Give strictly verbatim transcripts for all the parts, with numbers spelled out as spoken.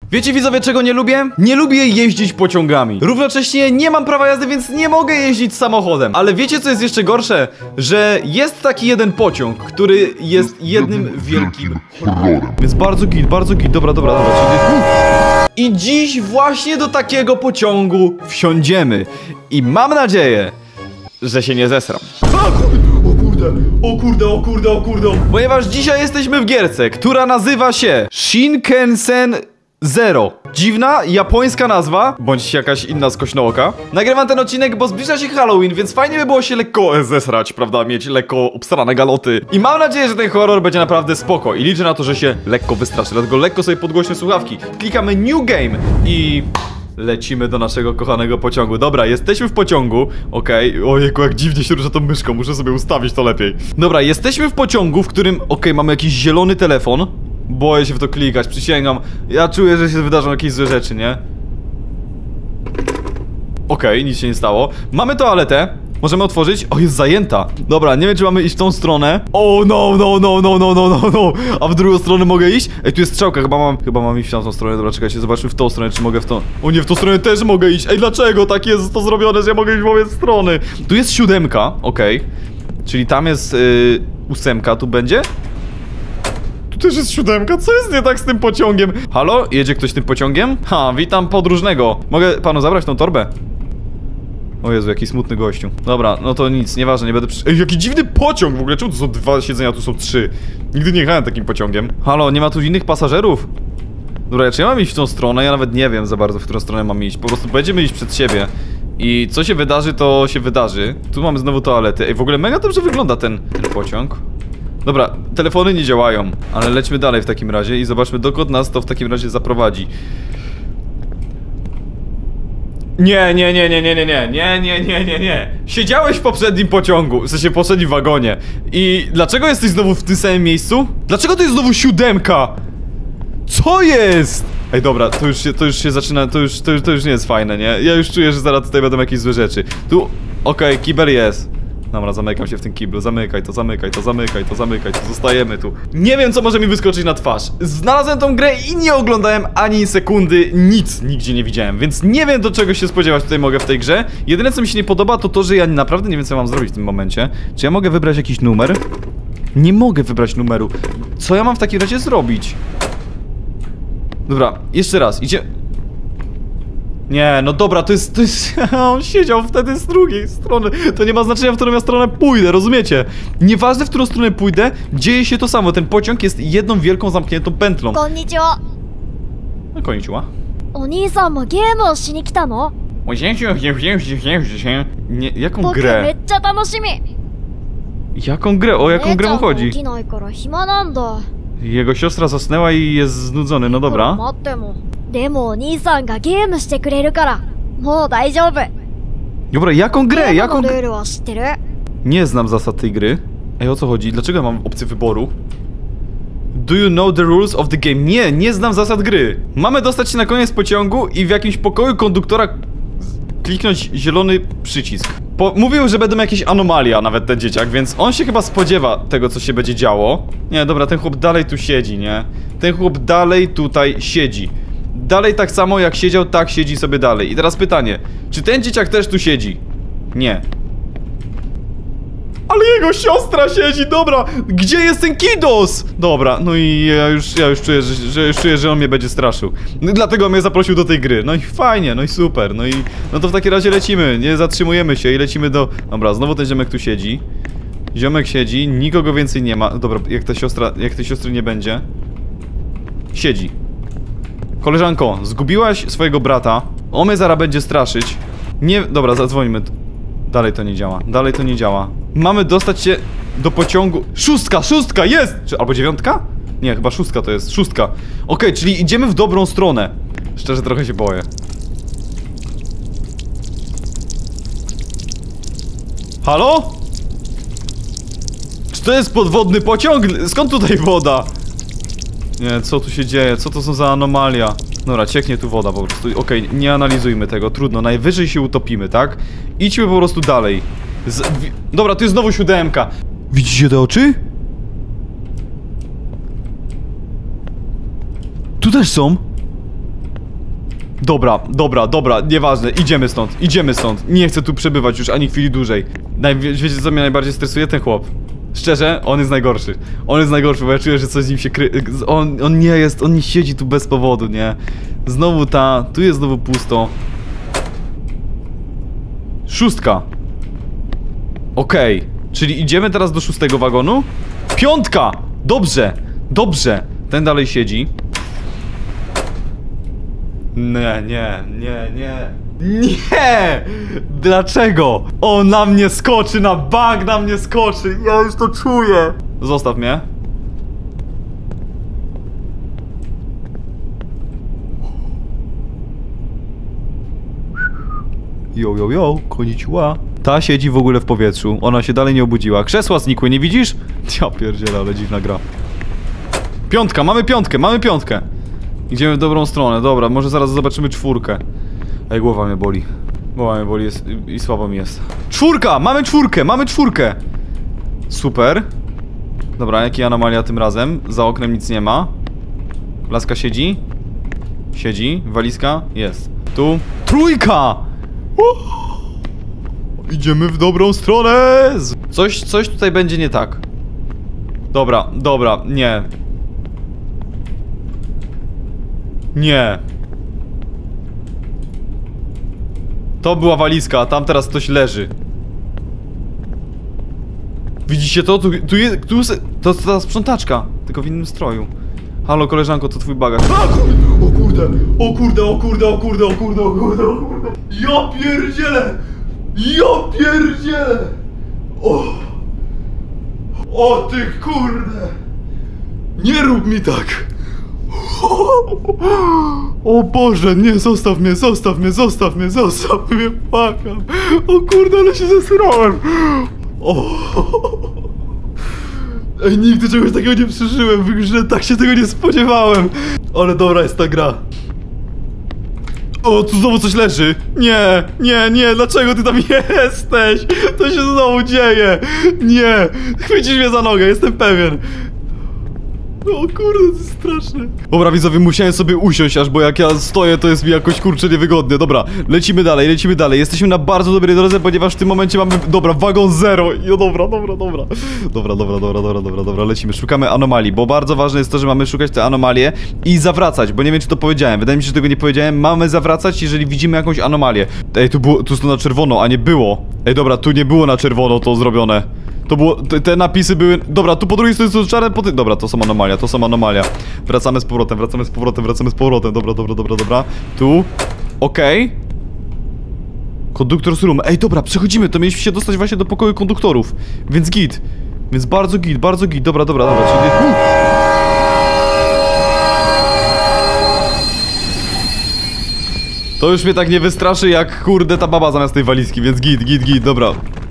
Wiecie widzowie, czego nie lubię? Nie lubię jeździć pociągami. Równocześnie nie mam prawa jazdy, więc nie mogę jeździć samochodem. Ale wiecie, co jest jeszcze gorsze? Że jest taki jeden pociąg, który jest jednym wielkim horrorem. Więc bardzo git, bardzo git. Dobra, dobra, dobra. Czyli... I dziś właśnie do takiego pociągu wsiądziemy. I mam nadzieję, że się nie zesram. O kurde, o kurde, o kurde, o kurde. Ponieważ dzisiaj jesteśmy w gierce, która nazywa się Shinkansen Zero. Dziwna, japońska nazwa, bądź jakaś inna skośnooka. Nagrywam ten odcinek, bo zbliża się Halloween, więc fajnie by było się lekko zesrać, prawda? Mieć lekko obsrane galoty. I mam nadzieję, że ten horror będzie naprawdę spoko. I liczę na to, że się lekko wystraszy. Dlatego lekko sobie podgłośnię słuchawki. Klikamy New Game i... lecimy do naszego kochanego pociągu. Dobra, jesteśmy w pociągu. Okej, okay. Ojejku, jak dziwnie się rusza tą myszką. Muszę sobie ustawić to lepiej. Dobra, jesteśmy w pociągu, w którym... Okej, okay, mamy jakiś zielony telefon. Boję się w to klikać, przysięgam. Ja czuję, że się wydarzą jakieś złe rzeczy, nie? Okej, okay, nic się nie stało. Mamy toaletę. Możemy otworzyć? O, jest zajęta. Dobra, nie wiem, czy mamy iść w tą stronę. O, no, no, no, no, no, no, no, no. A w drugą stronę mogę iść? Ej, tu jest strzałka, chyba mam, chyba mam iść w tą stronę. Dobra, czekajcie, zobaczmy w tą stronę, czy mogę w tą... O nie, w tą stronę też mogę iść. Ej, dlaczego tak jest to zrobione, że ja mogę iść w obie strony? Tu jest siódemka, okej. Okay. Czyli tam jest yy, ósemka, tu będzie? Tu też jest siódemka, co jest nie tak z tym pociągiem? Halo? Jedzie ktoś tym pociągiem? Ha, witam podróżnego. Mogę panu zabrać tą torbę? O Jezu, jaki smutny gościu. Dobra, no to nic, nieważne, nie będę przy... Ej, jaki dziwny pociąg w ogóle, czemu tu są dwa siedzenia, tu są trzy? Nigdy nie jechałem takim pociągiem. Halo, nie ma tu innych pasażerów? Dobra, czy ja mam iść w tą stronę? Ja nawet nie wiem za bardzo, w którą stronę mam iść. Po prostu będziemy iść przed siebie. I co się wydarzy, to się wydarzy. Tu mamy znowu toalety. Ej, w ogóle mega dobrze wygląda ten, ten pociąg. Dobra, telefony nie działają, ale lećmy dalej w takim razie i zobaczmy, dokąd nas to w takim razie zaprowadzi. Nie, nie, nie, nie, nie, nie, nie, nie, nie, nie, nie, nie. Siedziałeś w poprzednim pociągu, w sensie w poprzednim wagonie. I dlaczego jesteś znowu w tym samym miejscu? Dlaczego to jest znowu siódemka? Co jest? Ej, dobra, to już się, to już się zaczyna, to już, to już, to już nie jest fajne, nie? Ja już czuję, że zaraz tutaj będą jakieś złe rzeczy. Tu, okej, okay, kibel jest. Dobra, zamykam się w tym kiblu, zamykaj to, zamykaj to, zamykaj to, zamykaj to, zostajemy tu. Nie wiem, co może mi wyskoczyć na twarz. Znalazłem tą grę i nie oglądałem ani sekundy, nic nigdzie nie widziałem, więc nie wiem, do czego się spodziewać tutaj mogę w tej grze. Jedyne, co mi się nie podoba, to to, że ja naprawdę nie wiem, co mam zrobić w tym momencie. Czy ja mogę wybrać jakiś numer? Nie mogę wybrać numeru. Co ja mam w takim razie zrobić? Dobra, jeszcze raz, idzie... Nie, no dobra, to jest, to jest... On siedział wtedy z drugiej strony. To nie ma znaczenia, w którą ja stronę pójdę, rozumiecie? Nieważne, w którą stronę pójdę, dzieje się to samo. Ten pociąg jest jedną wielką zamkniętą pętlą. Konnichiwa. No, konnichiwa. Oni-san mo game o shi ni kita no? Nie, jaką grę? Mecca tanoshimi. Jaką grę? O jaką grę mu chodzi? Jego siostra zasnęła i jest znudzony, no dobra. Dobra, jaką grę? Jaką grę? Nie znam zasad tej gry. Ej, o co chodzi? Dlaczego ja mam opcję wyboru? Do you know the rules of the game? Nie, nie znam zasad gry. Mamy dostać się na koniec pociągu i w jakimś pokoju konduktora kliknąć zielony przycisk. Po mówił, że będą jakieś anomalia, nawet ten dzieciak, więc on się chyba spodziewa tego, co się będzie działo. Nie, dobra, ten chłop dalej tu siedzi, nie? Ten chłop dalej tutaj siedzi. Dalej tak samo jak siedział, tak siedzi sobie dalej. I teraz pytanie, czy ten dzieciak też tu siedzi? Nie. Ale jego siostra siedzi, dobra! Gdzie jest ten kidos? Dobra, no i ja już, ja już czuję, że, że, już czuję, że on mnie będzie straszył. No, dlatego mnie zaprosił do tej gry. No i fajnie, no i super, no i... No to w takim razie lecimy, nie zatrzymujemy się i lecimy do... Dobra, znowu ten ziomek tu siedzi. Ziomek siedzi, nikogo więcej nie ma. Dobra, jak ta siostra, jak tej siostry nie będzie... Siedzi. Koleżanko, zgubiłaś swojego brata. On mnie zaraz będzie straszyć. Nie... Dobra, zadzwońmy. Dalej to nie działa, dalej to nie działa. Mamy dostać się do pociągu. Szóstka, szóstka, jest! Czy, albo dziewiątka? Nie, chyba szóstka to jest, szóstka. Okej, okay, czyli idziemy w dobrą stronę. Szczerze trochę się boję. Halo? Czy to jest podwodny pociąg? Skąd tutaj woda? Nie, co tu się dzieje? Co to są za anomalia? Dobra, cieknie tu woda po prostu. Okej, okay, nie analizujmy tego, trudno. Najwyżej się utopimy, tak? Idźmy po prostu dalej. Z... Dobra, tu jest znowu siódemka. Widzicie te oczy? Tu też są. Dobra, dobra, dobra, nieważne, idziemy stąd, idziemy stąd. Nie chcę tu przebywać już ani chwili dłużej. Naj, wiecie co mnie najbardziej stresuje? Ten chłop. Szczerze, on jest najgorszy. On jest najgorszy, bo ja czuję, że coś z nim się kry... On, on nie jest, on nie siedzi tu bez powodu, nie? Znowu ta, tu jest znowu pusto. Szóstka. Okej, okay. Czyli idziemy teraz do szóstego wagonu? Piątka! Dobrze, dobrze. Ten dalej siedzi. Nie, nie, nie, nie. Nie! Dlaczego? On na mnie skoczy, na bank na mnie skoczy. Ja już to czuję. Zostaw mnie. Jo, jo, jo, konnichiwa. Ta siedzi w ogóle w powietrzu. Ona się dalej nie obudziła. Krzesła znikły, nie widzisz? Ja pierdzielę, ale dziwna gra. Piątka, mamy piątkę, mamy piątkę. Idziemy w dobrą stronę, dobra, może zaraz zobaczymy czwórkę. Ej, głowa mnie boli. Głowa mnie boli jest, i, i słabo mi jest. Czwórka! Mamy czwórkę, mamy czwórkę! Super. Dobra, jaki anomalia tym razem? Za oknem nic nie ma. Laska siedzi? Siedzi. Walizka? Jest. Tu. Trójka! Uh! Idziemy w dobrą stronę! Coś, coś tutaj będzie nie tak. Dobra, dobra, nie. Nie. To była walizka, a tam teraz ktoś leży. Widzicie to? Tu, tu jest, tu jest, to jest ta sprzątaczka, tylko w innym stroju. Halo koleżanko, to twój bagaż. A, kurde, o kurde, o kurde, o kurde, o kurde, o kurde, o kurde. Ja pierdzielę! Ja pierdzielę! O! O ty kurde! Nie rób mi tak! O Boże, nie, zostaw mnie, zostaw mnie, zostaw mnie, zostaw mnie, płakam. O kurde, ale się zesrałem. O. Ej, nigdy czegoś takiego nie przeżyłem w grze, tak się tego nie spodziewałem. Ale dobra jest ta gra. O, tu znowu coś leży. Nie, nie, nie, dlaczego ty tam jesteś? To się znowu dzieje. Nie, chwycisz mnie za nogę, jestem pewien. O kurde, to jest straszne. Dobra widzowie, musiałem sobie usiąść aż, bo jak ja stoję, to jest mi jakoś kurczę niewygodnie. Dobra, lecimy dalej, lecimy dalej. Jesteśmy na bardzo dobrej drodze, ponieważ w tym momencie mamy, dobra, wagon zero. I dobra, dobra, dobra. Dobra, dobra, dobra, dobra, dobra, dobra, lecimy. Szukamy anomalii, bo bardzo ważne jest to, że mamy szukać te anomalie i zawracać, bo nie wiem, czy to powiedziałem. Wydaje mi się, że tego nie powiedziałem. Mamy zawracać, jeżeli widzimy jakąś anomalię. Ej, tu było, tu jest to na czerwono, a nie było. Ej, dobra, tu nie było na czerwono to zrobione. To było, te, te napisy były, dobra, tu po drugiej stronie są czarne, po ty, dobra, to są anomalia, to są anomalia. Wracamy z powrotem, wracamy z powrotem, wracamy z powrotem, dobra, dobra, dobra, dobra. Tu, okej. Okay. Konduktor's room, ej, dobra, przechodzimy, to mieliśmy się dostać właśnie do pokoju konduktorów. Więc git, więc bardzo git, bardzo git, dobra, dobra, dobra, czyli... Uh. To już mnie tak nie wystraszy jak, kurde, ta baba zamiast tej walizki, więc git, git, git, dobra.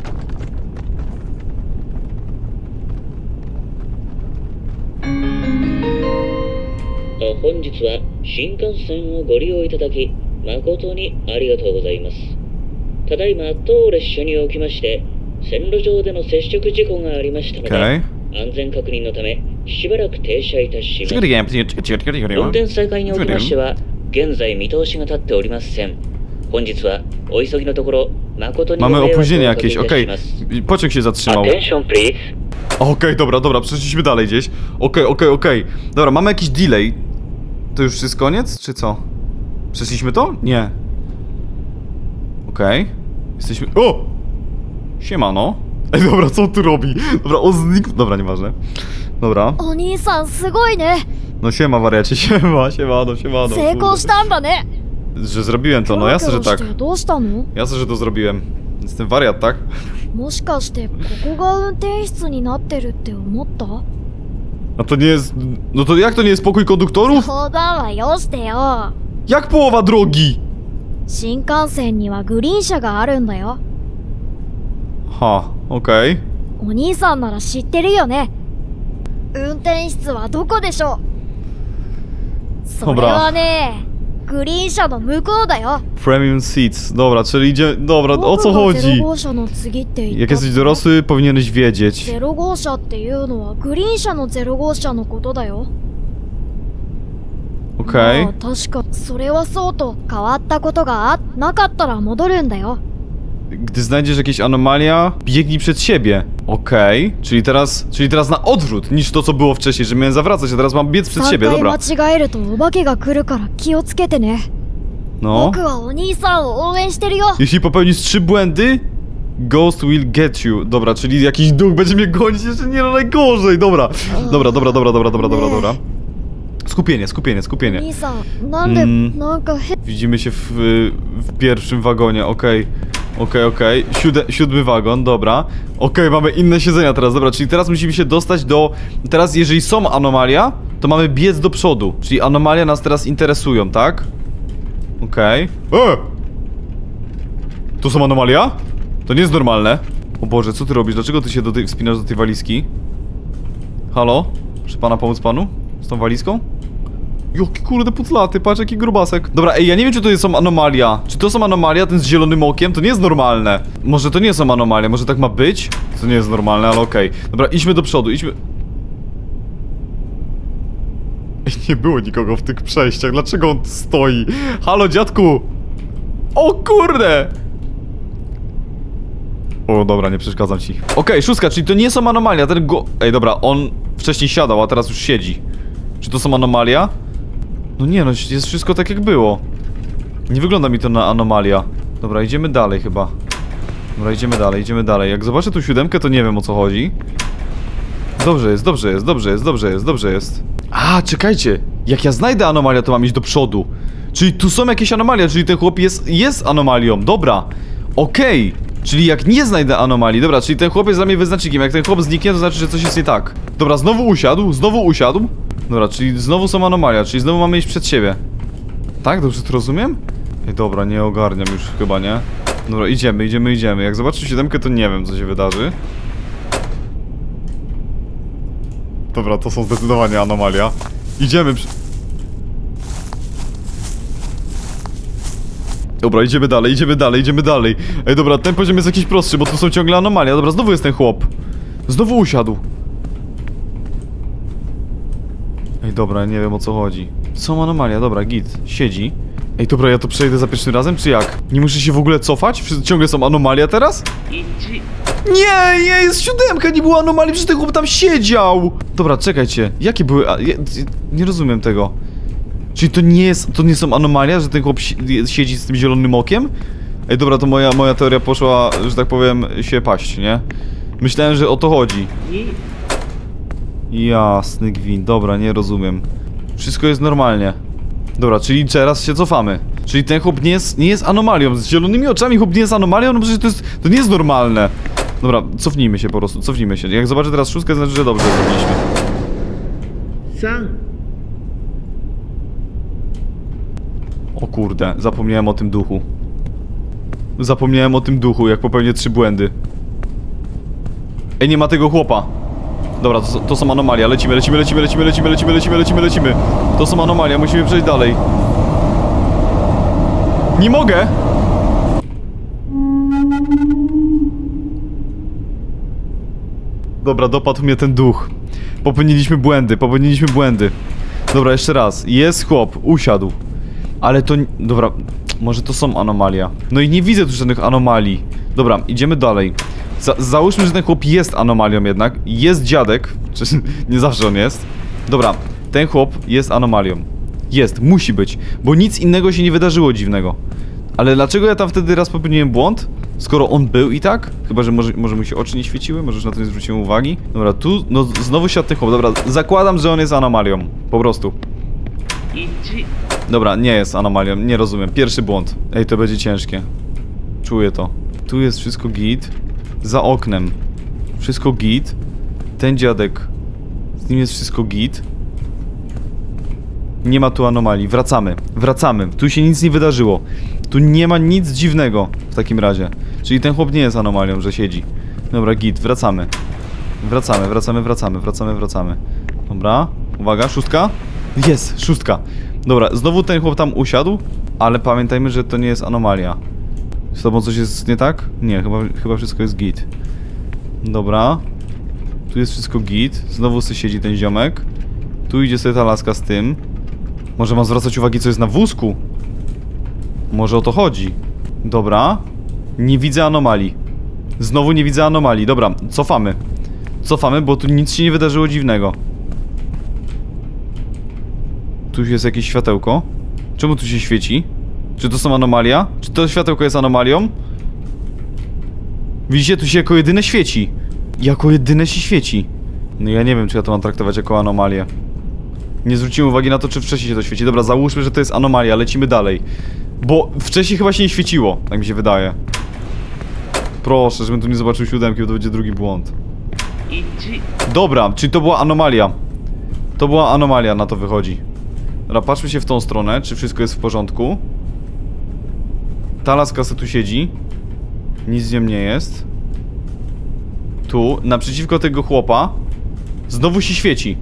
Okay. 安全確認のためしばらく停車いたします。運転再開におきましては現在見通しが立っておりません。本日はお急ぎのところ誠にご迷惑をおかけいたします。Pociąg się zatrzymał. Attention please. Okej, okay, dobra, dobra, przeszliśmy dalej gdzieś. Okej, okay, okej, okay, okej. Okay. Dobra, mamy jakiś delay. To już jest koniec, czy co? Przeszliśmy to? Nie. Okej. Okay. Jesteśmy... O! Siemano. Ej, dobra, co on tu robi? Dobra, on znikł... Dobra, nieważne. Dobra. Oni-san, sugoi ne. No siema, wariacie, siema, siemano, siemano. Seikou shitanda ne. Że zrobiłem to, no jasne, że tak. Jasne, że to zrobiłem. Jestem wariat, tak? もしかしてここが運転室になってるって思った? A to nie jest... No to jak to nie jest pokój konduktorów? Jak połowa drogi? 新幹線にはグリーン車があるんだよ。 Ha, okej. Okay. お兄さんなら知ってるよね。運転室はどこでしょう？それはね、グリーン車の向こうだよ。 Premium seats. Dobra, czyli idzie... Dobra, o co chodzi? Jak jesteś dorosły, powinieneś wiedzieć. ゼロ号車っていうのはグリーン車のゼロ号車のことだよ。 Okej. No, 確かそれはそうと変わったことがあなかったら戻るんだよ。 Gdy znajdziesz jakieś anomalia, biegnij przed siebie. Okej, czyli teraz, czyli teraz na odwrót niż to, co było wcześniej, że miałem zawracać, a teraz mam biec przed 3 siebie, 回 dobra. 間違えるとお化けが来るから気をつけてね。 No. 僕はお兄さんを応援してるよ。 Jeśli popełnisz trzy błędy, Ghost will get you. Dobra, czyli jakiś duch będzie mnie gonić, jeszcze nie no najgorzej, dobra. Dobra, dobra, dobra, dobra, dobra, dobra, dobra. Skupienie, skupienie, お skupienie. 兄さん、なんで、 Mm. なんか変。 Widzimy się w, w pierwszym wagonie, okej. Okej, okej. Sióde, siódmy wagon, dobra. Okej, mamy inne siedzenia teraz, dobra, czyli teraz musimy się dostać do... Teraz jeżeli są anomalia, to mamy biec do przodu. Czyli anomalia nas teraz interesują, tak? Okej. E! To są anomalia? To nie jest normalne. O Boże, co ty robisz? Dlaczego ty się do tej, wspinasz do tej walizki? Halo? Czy pana pomóc panu? Z tą walizką? Jaki kurde puclaty, patrz jaki grubasek. Dobra, ej, ja nie wiem czy to są anomalia. Czy to są anomalia, ten z zielonym okiem? To nie jest normalne. Może to nie są anomalie, może tak ma być? To nie jest normalne, ale okej. Dobra, idźmy do przodu, idźmy... Ej, nie było nikogo w tych przejściach, dlaczego on stoi? Halo, dziadku! O kurde! O, dobra, nie przeszkadzam ci. Okej, okay, szóstka, czyli to nie są anomalia, ten go... Ej, dobra, on wcześniej siadał, a teraz już siedzi. Czy to są anomalia? No nie no, jest wszystko tak jak było. Nie wygląda mi to na anomalia. Dobra, idziemy dalej chyba. Dobra, idziemy dalej, idziemy dalej. Jak zobaczę tu siódemkę, to nie wiem o co chodzi. Dobrze jest, dobrze jest, dobrze jest, dobrze jest, dobrze jest. A, czekajcie. Jak ja znajdę anomalię, to mam iść do przodu. Czyli tu są jakieś anomalie, czyli ten chłop jest, jest anomalią. Dobra. Okej. Okay. Czyli jak nie znajdę anomalii, dobra, czyli ten chłop jest dla mnie wyznacznikiem. Jak ten chłop zniknie, to znaczy, że coś jest nie tak. Dobra, znowu usiadł, znowu usiadł. Dobra, czyli znowu są anomalia, czyli znowu mamy iść przed siebie. Tak? Dobrze to rozumiem? Ej, dobra, nie ogarniam już chyba, nie? Dobra, idziemy, idziemy, idziemy. Jak zobaczę siódemkę, to nie wiem, co się wydarzy. Dobra, to są zdecydowanie anomalia. Idziemy przy... Dobra, idziemy dalej, idziemy dalej, idziemy dalej. Ej, dobra, ten poziom jest jakiś prostszy, bo tu są ciągle anomalia. Dobra, znowu jest ten chłop. Znowu usiadł. Ej, dobra, nie wiem o co chodzi. Są anomalia, dobra, git, siedzi. Ej, dobra, ja to przejdę za pierwszym razem, czy jak? Nie muszę się w ogóle cofać? Ciągle są anomalia teraz? Nie, nie, jest siódemka, nie było anomalii, przecież ten chłop tam siedział. Dobra, czekajcie, jakie były... A, ja, nie rozumiem tego. Czyli to nie jest, to nie są anomalia, że ten chłop siedzi z tym zielonym okiem? Ej, dobra, to moja, moja teoria poszła, że tak powiem, się paść, nie? Myślałem, że o to chodzi. Jasny gwint, dobra, nie rozumiem. Wszystko jest normalnie. Dobra, czyli teraz się cofamy. Czyli ten chłop nie jest, nie jest anomalią. Z zielonymi oczami chłop nie jest anomalią, no przecież to jest, to nie jest normalne. Dobra, cofnijmy się po prostu, cofnijmy się. Jak zobaczę teraz szóstkę, to znaczy, że dobrze zrobiliśmy. O kurde, zapomniałem o tym duchu. Zapomniałem o tym duchu, jak popełnię trzy błędy. Ej, nie ma tego chłopa. Dobra, to, to są anomalia. Lecimy, lecimy, lecimy, lecimy, lecimy, lecimy, lecimy, lecimy, lecimy. To są anomalia, musimy przejść dalej. Nie mogę! Dobra, dopadł mnie ten duch. Popełniliśmy błędy, popełniliśmy błędy. Dobra, jeszcze raz. Jest chłop, usiadł. Ale to... Dobra, może to są anomalia. No i nie widzę tu żadnych anomalii. Dobra, idziemy dalej. Za załóżmy, że ten chłop jest anomalią jednak. Jest dziadek. Czy nie zawsze on jest. Dobra, ten chłop jest anomalią. Jest, musi być. Bo nic innego się nie wydarzyło dziwnego. Ale dlaczego ja tam wtedy raz popełniłem błąd? Skoro on był i tak? Chyba, że może, może mu się oczy nie świeciły? Może już na to nie zwróciłem uwagi? Dobra, tu, no znowu siadł ten chłop. Dobra, zakładam, że on jest anomalią. Po prostu. Dobra, nie jest anomalią, nie rozumiem. Pierwszy błąd. Ej, to będzie ciężkie. Czuję to. Tu jest wszystko git. Za oknem. Wszystko git. Ten dziadek. Z nim jest wszystko git. Nie ma tu anomalii. Wracamy. Wracamy. Tu się nic nie wydarzyło. Tu nie ma nic dziwnego w takim razie. Czyli ten chłop nie jest anomalią, że siedzi. Dobra, git. Wracamy. Wracamy, wracamy, wracamy, wracamy, wracamy. Dobra. Uwaga, szóstka. Jest, szóstka. Dobra, znowu ten chłop tam usiadł, ale pamiętajmy, że to nie jest anomalia. Z tobą coś jest nie tak? Nie, chyba, chyba wszystko jest git. Dobra. Tu jest wszystko git. Znowu sobie siedzi ten ziomek. Tu idzie sobie ta laska z tym. Może mam zwracać uwagę, co jest na wózku? Może o to chodzi. Dobra. Nie widzę anomalii. Znowu nie widzę anomalii. Dobra, cofamy. Cofamy, bo tu nic się nie wydarzyło dziwnego. Tu jest jakieś światełko. Czemu tu się świeci? Czy to są anomalia? Czy to światełko jest anomalią? Widzicie, tu się jako jedyne świeci. Jako jedyne się świeci. No ja nie wiem, czy ja to mam traktować jako anomalię. Nie zwróciłem uwagi na to, czy wcześniej się to świeci. Dobra, załóżmy, że to jest anomalia, lecimy dalej. Bo wcześniej chyba się nie świeciło, tak mi się wydaje. Proszę, żebym tu nie zobaczył siódemki, bo to będzie drugi błąd. Dobra, czyli to była anomalia. To była anomalia, na to wychodzi. Dobra, patrzmy się w tą stronę, czy wszystko jest w porządku. Ta laska se tu siedzi. Nic z nią nie jest. Tu, naprzeciwko tego chłopa znowu się świeci.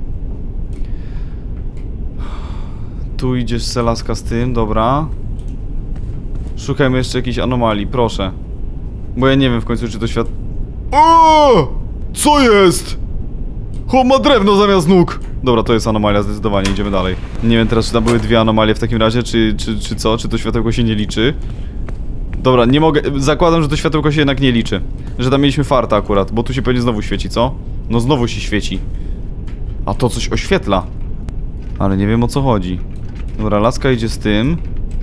Tu idziesz se laska z tym, dobra. Szukajmy jeszcze jakiejś anomalii, proszę. Bo ja nie wiem w końcu, czy to świat... O! Co jest? Chłop ma drewno zamiast nóg. Dobra, to jest anomalia, zdecydowanie, idziemy dalej. Nie wiem teraz, czy tam były dwie anomalie w takim razie, czy, czy, czy co? Czy to światełko się nie liczy? Dobra, nie mogę... Zakładam, że to światełko się jednak nie liczy. Że tam mieliśmy farta akurat, bo tu się pewnie znowu świeci, co? No znowu się świeci. A to coś oświetla. Ale nie wiem, o co chodzi. Dobra, laska idzie z tym.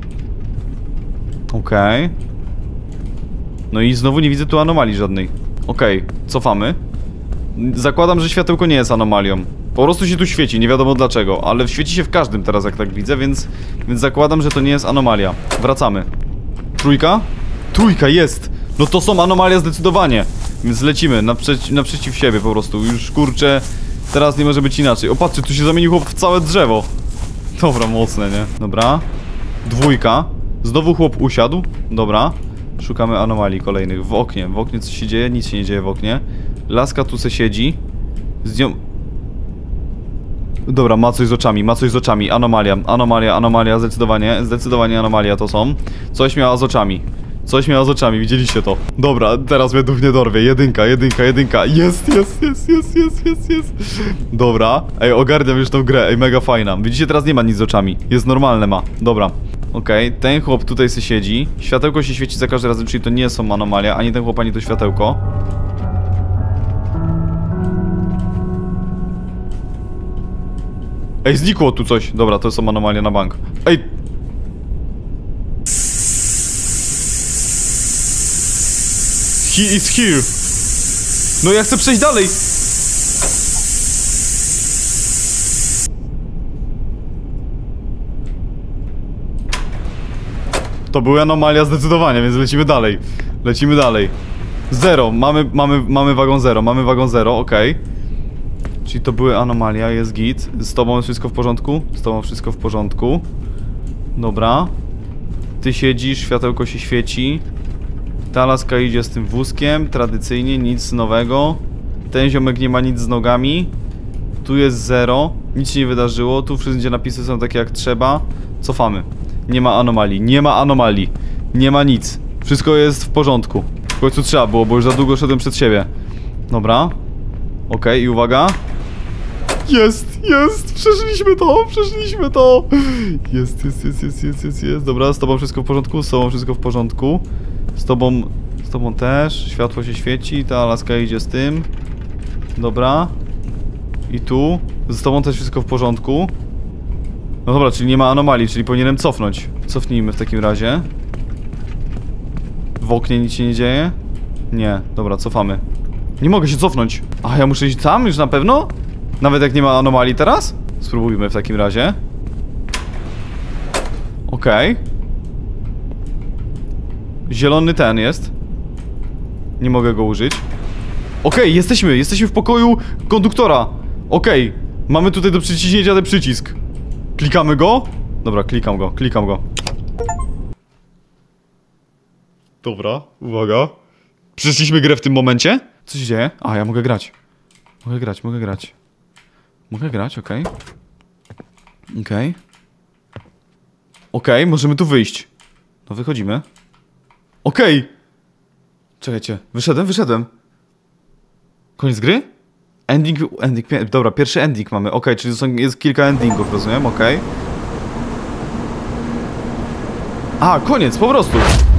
Okej. Okay. No i znowu nie widzę tu anomalii żadnej. Okej, okay, cofamy. Zakładam, że światełko nie jest anomalią. Po prostu się tu świeci, nie wiadomo dlaczego. Ale świeci się w każdym teraz, jak tak widzę, więc... Więc zakładam, że to nie jest anomalia. Wracamy. Trójka? Trójka, jest! No to są anomalia zdecydowanie. Więc lecimy naprzeci naprzeciw siebie po prostu. Już kurczę... Teraz nie może być inaczej. O, patrzcie, tu się zamienił chłop w całe drzewo. Dobra, mocne, nie? Dobra. Dwójka. Znowu chłop usiadł. Dobra. Szukamy anomalii kolejnych. W oknie. W oknie co się dzieje? Nic się nie dzieje w oknie. Laska tu se siedzi. Z nią... Dobra, ma coś z oczami, ma coś z oczami. Anomalia, anomalia, anomalia, zdecydowanie. Zdecydowanie anomalia to są. Coś miała z oczami. Coś miała z oczami, widzieliście to. Dobra, teraz mnie duch nie dorwie. Jedynka, jedynka, jedynka. Jest, jest, jest, jest, jest, jest, jest. Dobra. Ej, ogarniam już tą grę. Ej, mega fajna. Widzicie, teraz nie ma nic z oczami. Jest normalne, ma. Dobra. Okej, okay. Ten chłop tutaj se siedzi. Światełko się świeci za każdym razem, czyli to nie są anomalia. Ani ten chłop, ani to światełko. Ej, znikło tu coś. Dobra, to są anomalie na bank. Ej! He is here. No ja chcę przejść dalej. To były anomalia zdecydowanie, więc lecimy dalej. Lecimy dalej. Zero. Mamy, mamy, mamy wagon zero. Mamy wagon zero, okej. Okay. Czyli to były anomalia, jest git. Z tobą wszystko w porządku? Z tobą wszystko w porządku. Dobra. Ty siedzisz, światełko się świeci. Ta laska idzie z tym wózkiem, tradycyjnie, nic nowego. Ten ziomek nie ma nic z nogami. Tu jest zero, nic się nie wydarzyło. Tu wszędzie napisy są takie jak trzeba. Cofamy. Nie ma anomalii, nie ma anomalii. Nie ma nic. Wszystko jest w porządku. W końcu trzeba było, bo już za długo szedłem przed siebie. Dobra. Okej, okay, i uwaga. Jest, jest, przeszliśmy to, przeszliśmy to. Jest, jest, jest, jest, jest, jest, jest. Dobra, z tobą wszystko w porządku, z tobą wszystko w porządku. Z tobą, z tobą też. Światło się świeci, ta laska idzie z tym. Dobra. I tu. Z tobą też wszystko w porządku. No dobra, czyli nie ma anomalii, czyli powinienem cofnąć. Cofnijmy w takim razie. W oknie nic się nie dzieje? Nie, dobra, cofamy. Nie mogę się cofnąć. A, ja muszę iść tam już na pewno? Nawet jak nie ma anomalii teraz? Spróbujmy w takim razie. Okej. Okay. Zielony ten jest. Nie mogę go użyć. Okej, okay, jesteśmy, jesteśmy w pokoju konduktora. Okej, okay. Mamy tutaj do przyciśnięcia ten przycisk. Klikamy go? Dobra, klikam go, klikam go. Dobra, uwaga. Przeszliśmy grę w tym momencie? Co się dzieje? A, ja mogę grać. Mogę grać, mogę grać. Mogę grać, okej. Okay. Okej. Okay. Okej, okay, możemy tu wyjść. No wychodzimy. Okej. Okay. Czekajcie, wyszedłem, wyszedłem. Koniec gry? Ending, ending, dobra, pierwszy ending mamy. Okej, okay, czyli są, jest kilka endingów, rozumiem, okej. Okay. A, koniec, po prostu.